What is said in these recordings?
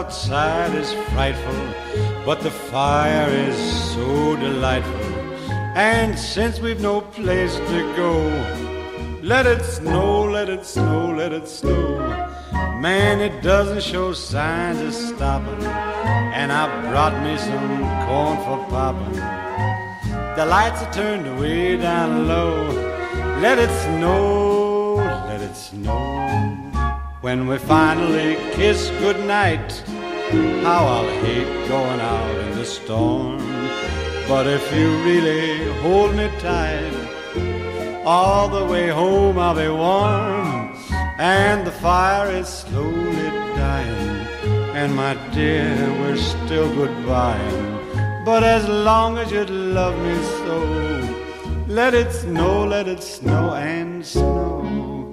outside is frightful, but the fire is so delightful. And since we've no place to go, let it snow, let it snow, let it snow. Man, it doesn't show signs of stopping, and I brought me some corn for popping. The lights are turned way down low. Let it snow, let it snow. When we finally kiss goodnight, how I'll hate going out in the storm. But if you really hold me tight, all the way home I'll be warm. And the fire is slowly dying, and my dear, we're still goodbying. But as long as you love me so, let it snow and snow.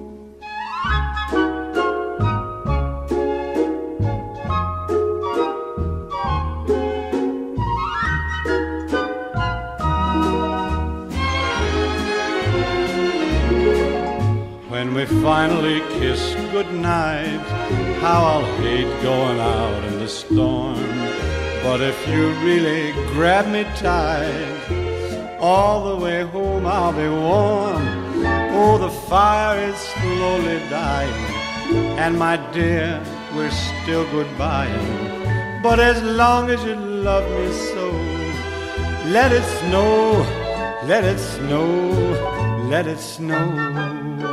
When we finally kiss goodnight, how I'll hate going out in the storm. But if you really grab me tight, all the way home I'll be warm. Oh, the fire is slowly dying, and my dear, we're still goodbying. But as long as you love me so, let it snow, let it snow, let it snow.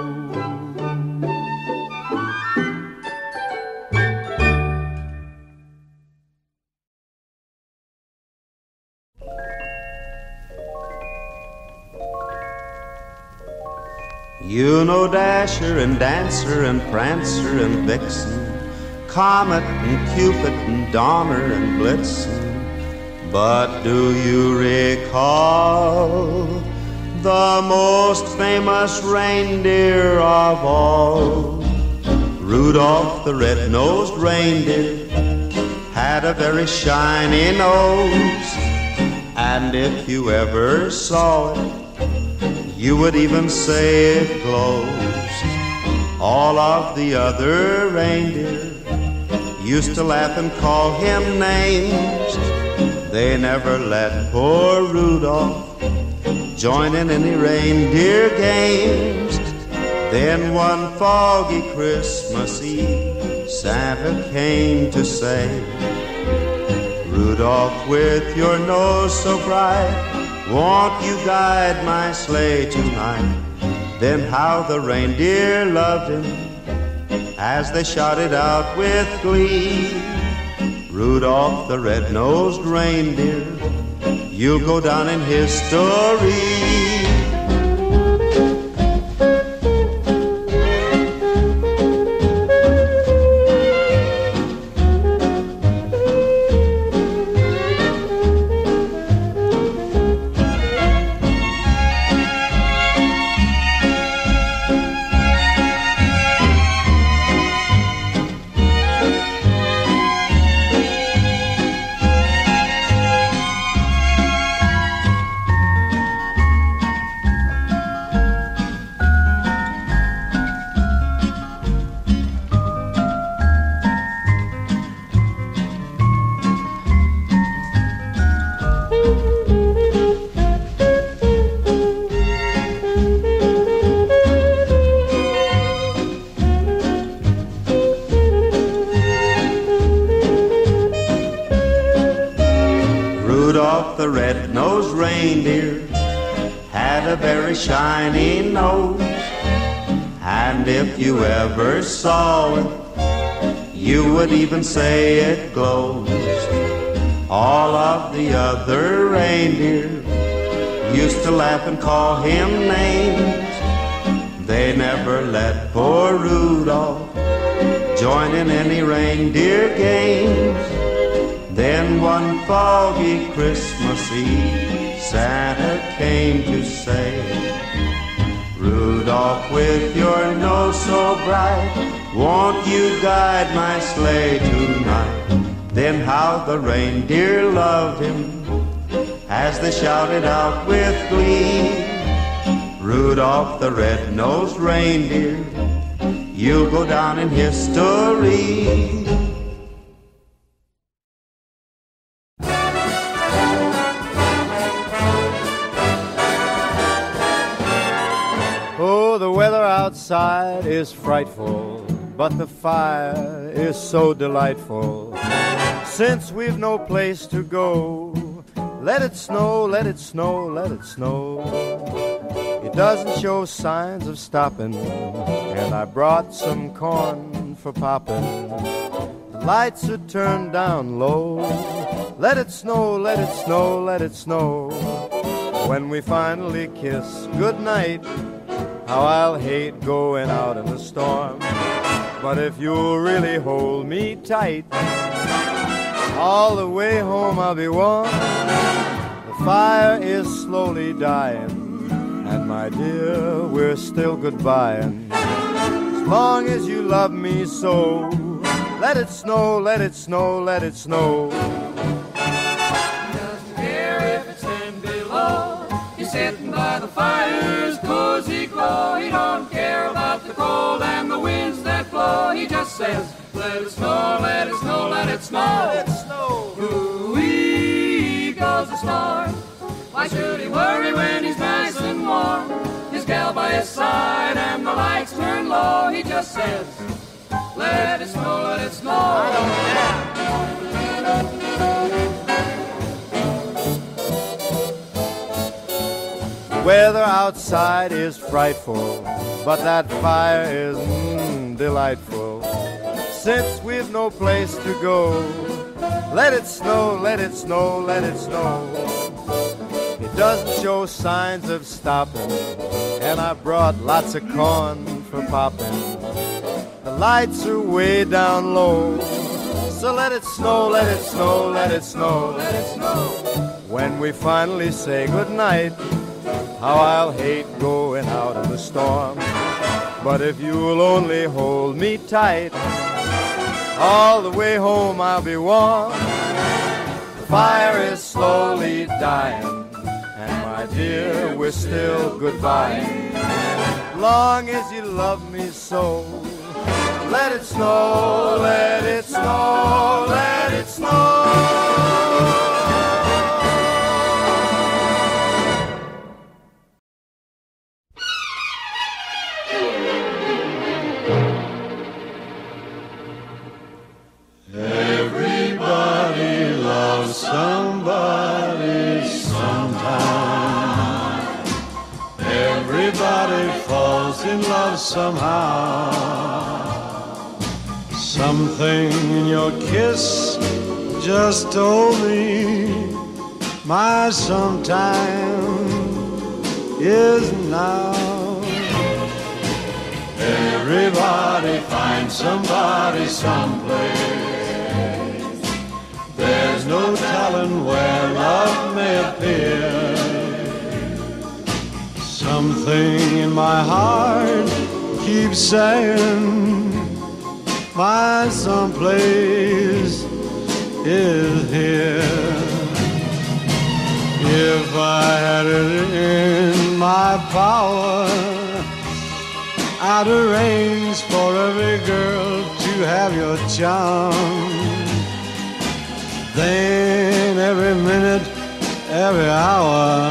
You know Dasher and Dancer and Prancer and Vixen, Comet and Cupid and Donner and Blitzen. But do you recall the most famous reindeer of all? Rudolph the red-nosed reindeer had a very shiny nose, and if you ever saw it, you would even say it glows. All of the other reindeer used to laugh and call him names. They never let poor Rudolph join in any reindeer games. Then one foggy Christmas Eve, Santa came to say, Rudolph, with your nose so bright, won't you guide my sleigh tonight? Then how the reindeer loved him as they shouted out with glee, Rudolph the red-nosed reindeer, you'll go down in history. Rudolph the red-nosed reindeer had a very shiny nose, and if you ever saw it, you would even say it glows. All of the other reindeer used to laugh and call him names. They never let poor Rudolph join in any reindeer games. Then one foggy Christmas Eve, Santa came to say, Rudolph, with your nose so bright, won't you guide my sleigh tonight? Then how the reindeer loved him as they shouted out with glee, Rudolph the red-nosed reindeer, you'll go down in history. outside is frightful, but the fire is so delightful. Since we've no place to go, let it snow, let it snow, let it snow. It doesn't show signs of stopping, and I brought some corn for popping. The lights are turned down low. Let it snow, let it snow, let it snow. When we finally kiss goodnight, how I'll hate going out in the storm. But if you'll really hold me tight, all the way home I'll be warm. The fire is slowly dying, and my dear, we're still goodbying. As long as you love me so, let it snow, let it snow, let it snow. He doesn't care if it's 10 below. He's sitting by the fire's cozy glow. He don't care about the cold and the winds that blow. He just says, let it snow, let it snow, let it snow. Let it snow. Ooh-wee goes the star. Why should he worry when he's nice and warm? His gal by his side and the lights turn low. He just says, let it snow, let it snow. I don't care. The weather outside is frightful, but that fire is delightful. Since we've no place to go, let it snow, let it snow, let it snow. It doesn't show signs of stopping, and I brought lots of corn for popping. The lights are way down low, so let it snow, let it snow, let it snow, let it snow. When we finally say goodnight, how I'll hate going out in the storm. But if you'll only hold me tight, all the way home I'll be warm. The fire is slowly dying, and my dear, we're still goodbye. Long as you love me so, let it snow, let it snow, let it snow. Everybody loves somebody sometime. Everybody falls in love somehow. Something in your kiss just told me my sometime is now. Everybody finds somebody someplace. There's no telling where love may appear. Something in my heart keeps saying my someplace is here. If I had it in my power, I'd arrange for every girl to have your charm. Then every minute, every hour,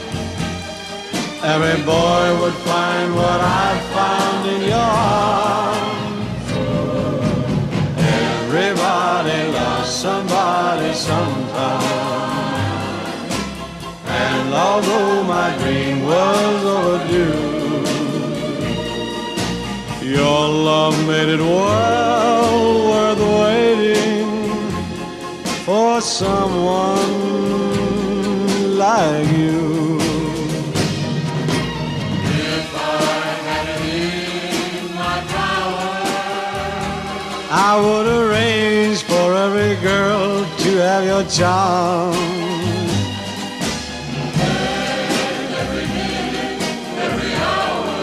every boy would find what I found in your arms. Everybody loves somebody sometime. And although my dream was overdue, your love made it well worth waiting for someone like you. If I had it in my power, I would arrange for every girl to have your charm. Every minute, every hour,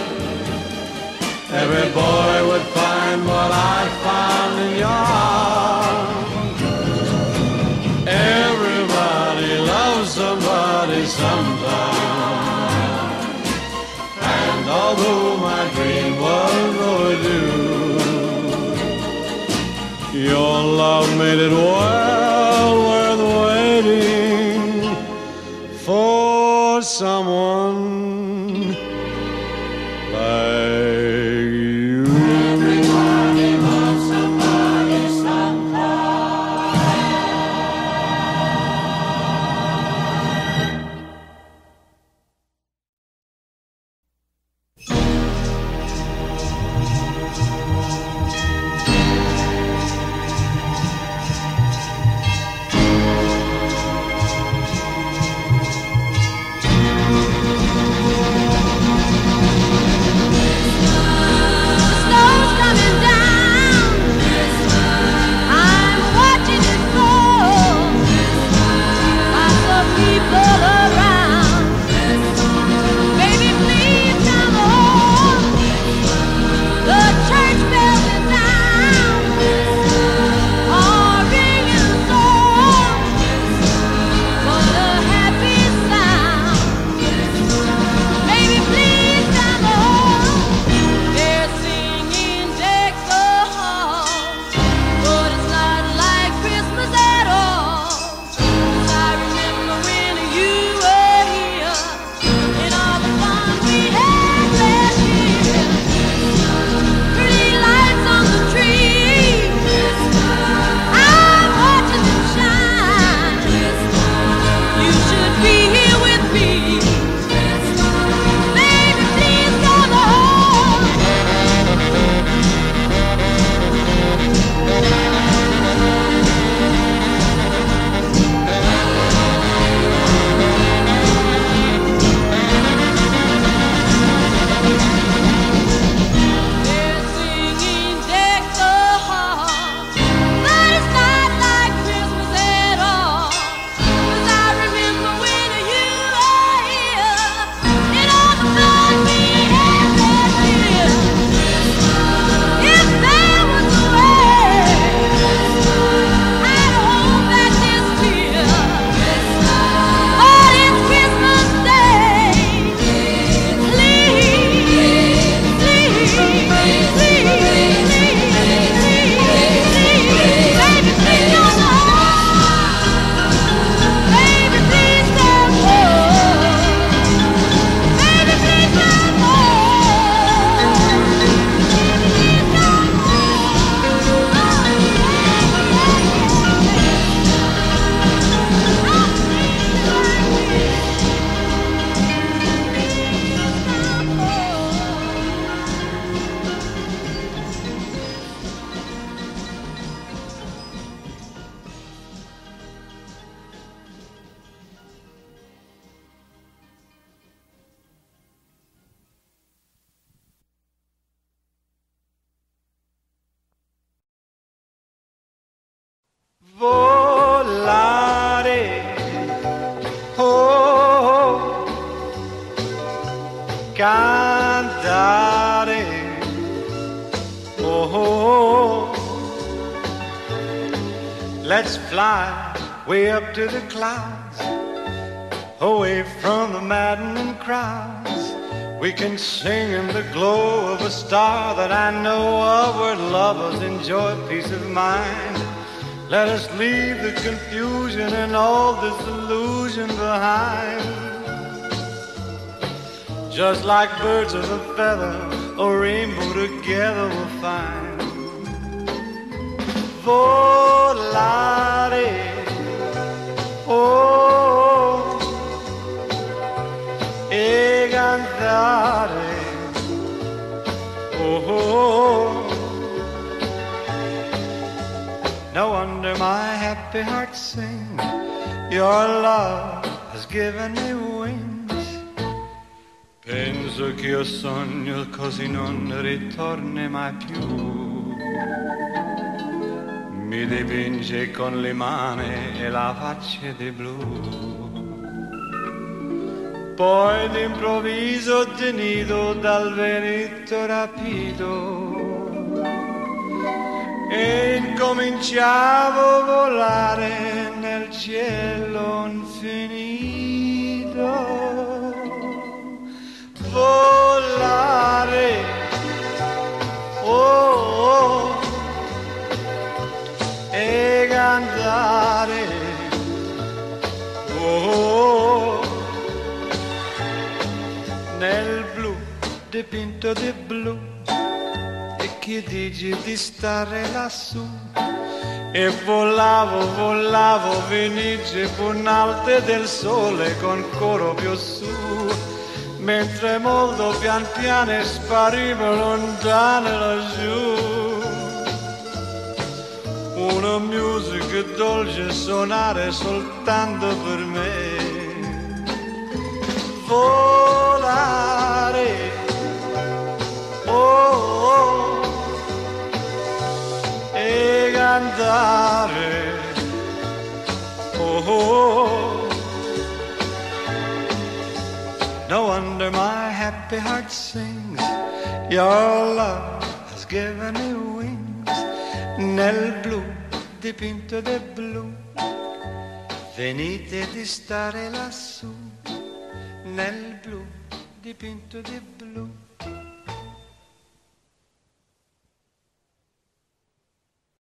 every boy would find what I found in your arms. Everybody loves somebody sometime. And although my dream was overdue, your love made it well worth waiting for someone like cantare. Oh, let's fly way up to the clouds, away from the maddening crowds. We can sing in the glow of a star that I know of, where lovers enjoy peace of mind. Let us leave the confusion and all this illusion behind. Just like birds of a feather, a rainbow together we'll find. Volare, oh, e cantare, oh. No wonder my happy heart sings. Your love has given me wings. Penso che io sogno così non ritorni mai più. Mi dipinge con le mani e la faccia di blu. Poi d'improvviso tenido dal vento rapito e incominciavo a volare nel cielo infinito. Volare, oh, oh, e cantare, oh, oh, nel blu dipinto di blu. E che dici di stare lassù? E volavo, volavo, venice punalte del sole con coro più su, mentre molto pian piano spariva lontano laggiù. Una musica dolce suonare soltanto per me. Volare, oh, oh, e cantare, oh, oh. No wonder my happy heart sings. Your love has given me wings. Nel blu dipinto di blu, venite di stare lassù. Nel blu dipinto di blu.